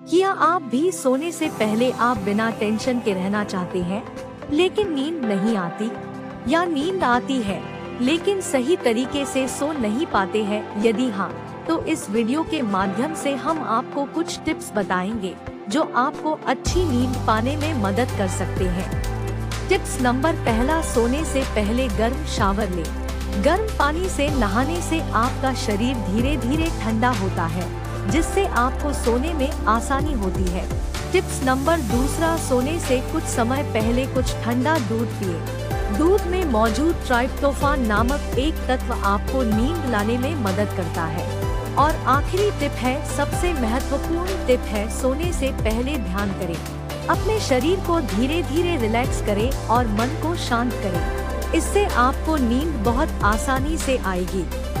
क्या आप भी सोने से पहले आप बिना टेंशन के रहना चाहते हैं, लेकिन नींद नहीं आती? या नींद आती है लेकिन सही तरीके से सो नहीं पाते हैं? यदि हाँ, तो इस वीडियो के माध्यम से हम आपको कुछ टिप्स बताएंगे जो आपको अच्छी नींद पाने में मदद कर सकते हैं। टिप्स नंबर पहला, सोने से पहले गर्म शावर लें। गर्म पानी से नहाने से आपका शरीर धीरे धीरे ठंडा होता है, जिससे आपको सोने में आसानी होती है। टिप्स नंबर दूसरा, सोने से कुछ समय पहले कुछ ठंडा दूध पिए। दूध में मौजूद ट्राइप्टोफान नामक एक तत्व आपको नींद लाने में मदद करता है। और आखिरी टिप है, सबसे महत्वपूर्ण टिप है, सोने से पहले ध्यान करें। अपने शरीर को धीरे धीरे रिलैक्स करें और मन को शांत करें। इससे आपको नींद बहुत आसानी से आएगी।